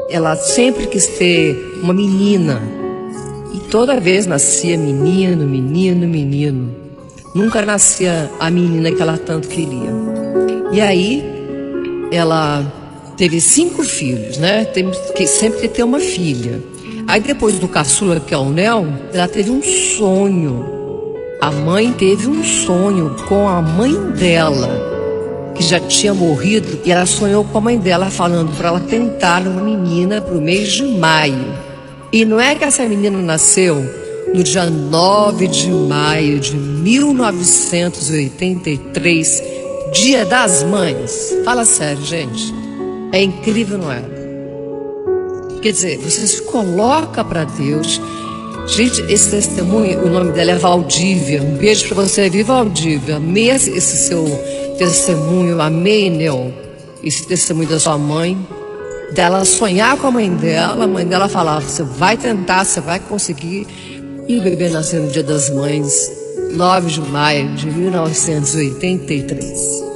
ela sempre quis ter uma menina. E toda vez nascia menino, menino, menino. Nunca nascia a menina que ela tanto queria. E aí, ela teve 5 filhos, né? Sempre ter uma filha. Aí depois do caçula, que é o Nel, ela teve um sonho. A mãe teve um sonho com a mãe dela, que já tinha morrido, e ela sonhou com a mãe dela, falando para ela tentar uma menina para o mês de maio. E não é que essa menina nasceu no dia 9 de maio de 1983, Dia das Mães. Fala sério, gente. É incrível, não é? Quer dizer, você se coloca para Deus. Gente, esse testemunho, o nome dela é Valdívia. Um beijo para você, viva Valdívia. Amei esse seu testemunho, amei, Nel, esse testemunho da sua mãe, dela sonhar com a mãe dela falava, você vai tentar, você vai conseguir. E o bebê nasceu no Dia das Mães, 9 de maio de 1983.